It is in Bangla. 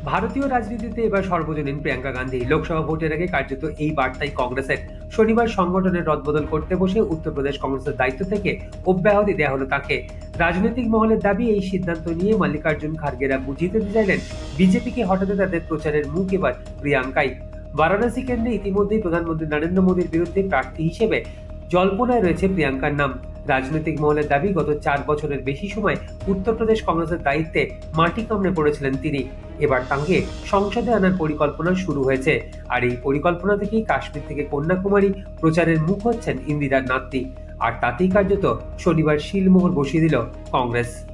ভারতীয় রাজনীতিতে এবার সর্বজনীন প্রিয়াঙ্কা গান্ধী। লোকসভা ভোটের আগে কার্যত এই বার্তাই কংগ্রেসের। শনিবার সংগঠনের রদবদল করতে বসে উত্তরপ্রদেশ কংগ্রেসের দায়িত্ব থেকে অব্যাহতি দেওয়া হলো তাকে। রাজনৈতিক মহলের দাবি, এই সিদ্ধান্ত নিয়ে মল্লিকার্জুন খার্গেরা বুঝিয়ে দিতে চাইলেন বিজেপিকে হঠাতে তাদের প্রচারের মুখ এবার প্রিয়াঙ্কাই। বারাণসী কেন্দ্রে ইতিমধ্যেই প্রধানমন্ত্রী নরেন্দ্র মোদীর বিরুদ্ধে প্রার্থী হিসেবে জল্পনায় রয়েছে প্রিয়াঙ্কার নাম। রাজনৈতিক মহলের দাবি, গত 4 বছরের বেশি সময় উত্তরপ্রদেশ কংগ্রেসের দায়িত্বে মাটি কামড়ে পড়েছিলেন তিনি। এবার তাঁকে সংসদে আনার পরিকল্পনা শুরু হয়েছে। আর এই পরিকল্পনা থেকেই কাশ্মীর থেকে কন্যাকুমারী প্রচারের মুখ হচ্ছেন ইন্দিরার নাতনি। আর তাতেই কার্যত শনিবার শিলমোহর বসিয়ে দিল কংগ্রেস।